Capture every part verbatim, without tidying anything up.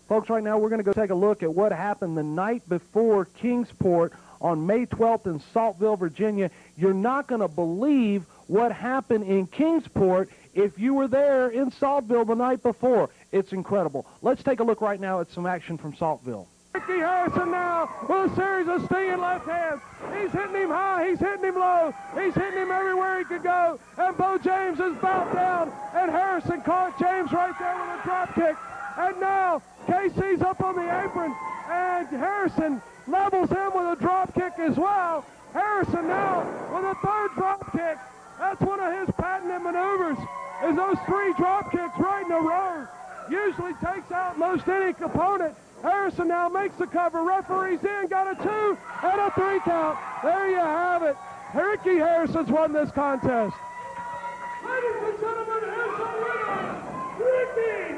Folks, right now we're going to go take a look at what happened the night before Kingsport on May twelfth in Saltville, Virginia. You're not going to believe what happened in Kingsport if you were there in Saltville the night before. It's incredible. Let's take a look right now at some action from Saltville. Ricky Harrison now with a series of stinging left hands. He's hitting him high, he's hitting him low, he's hitting him everywhere he could go. And Bo James is bowed down, and Harrison caught James right there with a drop kick. And now K C's up on the apron, and Harrison levels him with a drop kick as well. Harrison now with a third drop kick. That's one of his patented maneuvers, is those three drop kicks right in a row. Usually takes out most any opponent. Harrison now makes the cover. Referee's in, got a two and a three count. There you have it. Ricky Harrison's won this contest. Ladies and gentlemen, here's the winner, Ricky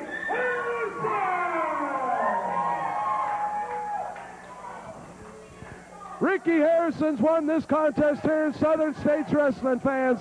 Harrison! Ricky Harrison's won this contest here in Southern States Wrestling, fans.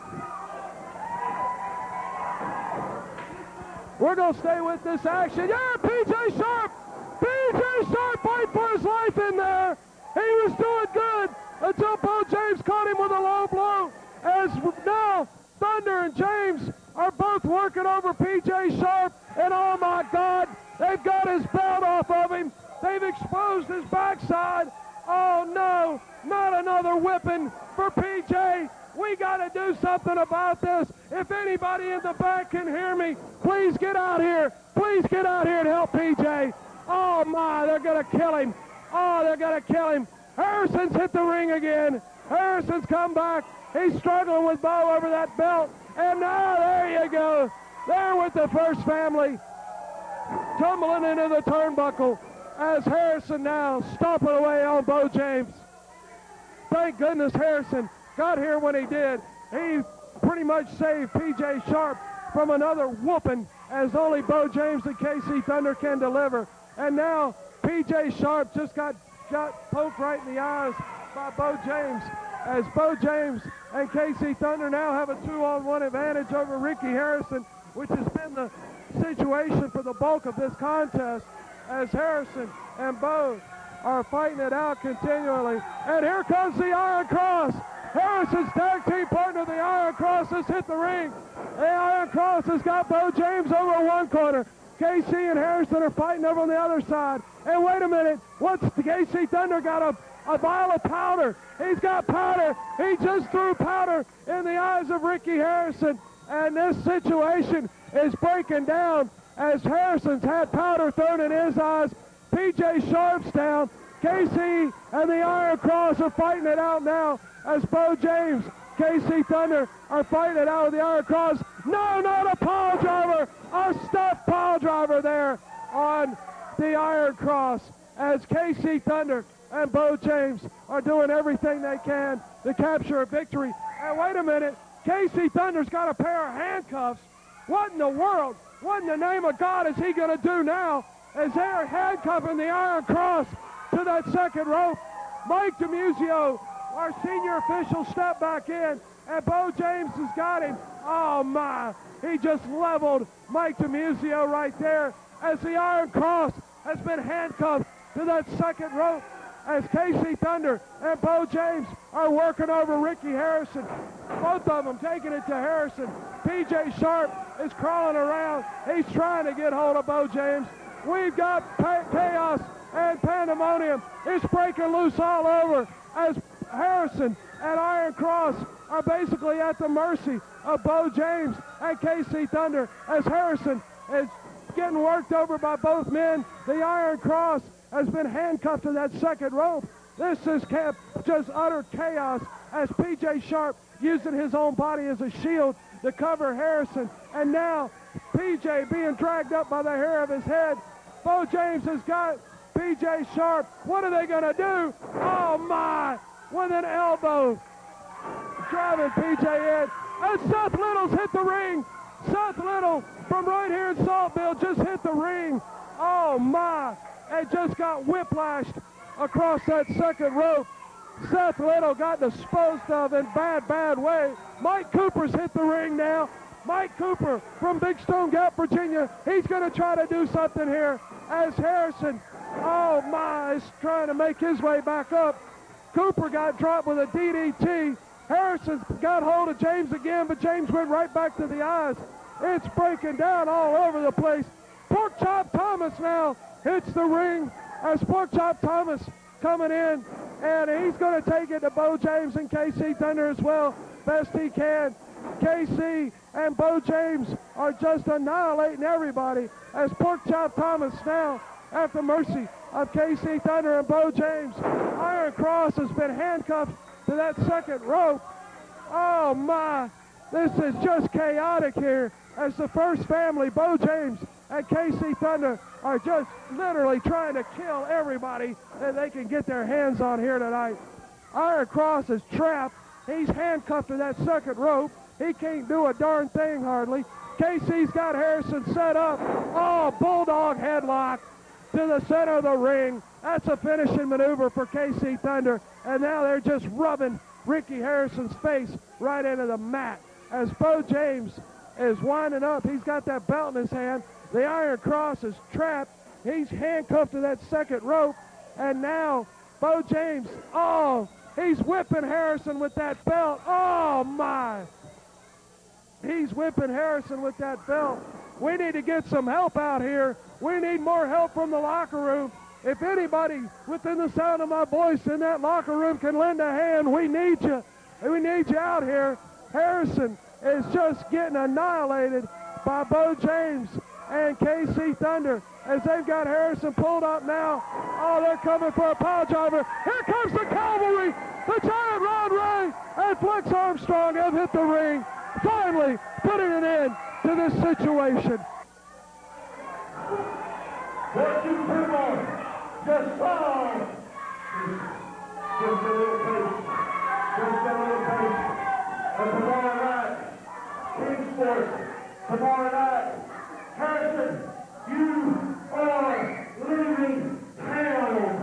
We're going to stay with this action. Yeah, P J Sharp! P J Sharp fight for his life in there. He was doing good until Bo James caught him with a low blow. As now, Thunder and James are both working over P J Sharp. And oh my God, they've got his belt off of him. They've exposed his backside. Oh no, not another whipping for P J. We got to do something about this. If anybody in the back can hear me, please get out here. Please get out here and help P J. Oh my, they're going to kill him. Oh, they're going to kill him. Harrison's hit the ring again. Harrison's come back. He's struggling with Bo over that belt. And now, there you go. There with the first family. Tumbling into the turnbuckle as Harrison now stomping away on Bo James. Thank goodness Harrison got here when he did. He pretty much saved P J Sharp from another whooping, as only Bo James and K C Thunder can deliver. And now P J Sharp just got, got poked right in the eyes by Bo James, as Bo James and K C Thunder now have a two-on-one advantage over Ricky Harrison, which has been the situation for the bulk of this contest, as Harrison and Bo are fighting it out continually. And here comes the Iron Cross. Harrison's tag team partner, the Iron Cross, has hit the ring. The Iron Cross has got Bo James over one corner. K C and Harrison are fighting over on the other side. And wait a minute, what's the K C Thunder got a, a vial of powder. He's got powder. He just threw powder in the eyes of Ricky Harrison. And this situation is breaking down as Harrison's had powder thrown in his eyes. P J Sharp's down. K C and the Iron Cross are fighting it out now as Bo James, K C Thunder are fighting it out with the Iron Cross. No, not a pile driver. A stuffed pile driver there on the Iron Cross as K C Thunder and Bo James are doing everything they can to capture a victory. And wait a minute, K C Thunder's got a pair of handcuffs. What in the world, what in the name of God is he going to do now as they're handcuffing the Iron Cross to that second rope? Mike DiMuzio, our senior official, stepped back in, and Bo James has got him. Oh my, he just leveled Mike DiMuzio right there as the Iron Cross has been handcuffed to that second rope, as K C Thunder and Bo James are working over Ricky Harrison. Both of them taking it to Harrison. P J Sharp is crawling around. He's trying to get hold of Bo James. We've got chaos and pandemonium. It's breaking loose all over as Harrison and Iron Cross are basically at the mercy of Bo James and K C Thunder, as Harrison is getting worked over by both men. The Iron Cross has been handcuffed to that second rope. This is just utter chaos as P J Sharp using his own body as a shield to cover Harrison. And now P J being dragged up by the hair of his head. Bo James has got P J Sharp. What are they going to do? Oh my, with an elbow driving P J in. And Seth Little's hit the ring. Seth Little from right here in Saltville just hit the ring. Oh my, and just got whiplashed across that second rope. Seth Little got disposed of in bad, bad way. Mike Cooper's hit the ring now. Mike Cooper from Big Stone Gap, Virginia. He's going to try to do something here. as Harrison, oh my, is trying to make his way back up. Cooper got dropped with a D D T. Harrison got hold of James again, but James went right back to the eyes. It's breaking down all over the place. Pork Chop Thomas now hits the ring as Pork Chop Thomas coming in, and he's going to take it to Bo James and K C Thunder as well, best he can. K C and Bo James are just annihilating everybody as Pork Chop Thomas now at the mercy of K C Thunder and Bo James. Iron Cross has been handcuffed to that second rope. Oh my, this is just chaotic here as the First Family, Bo James and K C Thunder, are just literally trying to kill everybody that they can get their hands on here tonight. Iron Cross is trapped. He's handcuffed to that second rope. He can't do a darn thing hardly. K C's got Harrison set up. Oh, Bulldog headlock to the center of the ring. That's a finishing maneuver for K C Thunder. And now they're just rubbing Ricky Harrison's face right into the mat as Bo James is winding up. He's got that belt in his hand. The Iron Cross is trapped. He's handcuffed to that second rope. And now Bo James, oh, he's whipping Harrison with that belt. Oh, my. He's whipping Harrison with that belt. We need to get some help out here. We need more help from the locker room. If anybody within the sound of my voice in that locker room can lend a hand, we need you. We need you out here. Harrison is just getting annihilated by Bo James and K C Thunder as they've got Harrison pulled up now. Oh, they're coming for a pile driver. Here comes the cavalry. The Giant Ron Ray and Flex Armstrong have hit the ring, finally putting an end to this situation. What you people just saw. Just a little patience. Just a little patience. And tomorrow night, Kingsport, tomorrow night, Harrison, you are leaving town.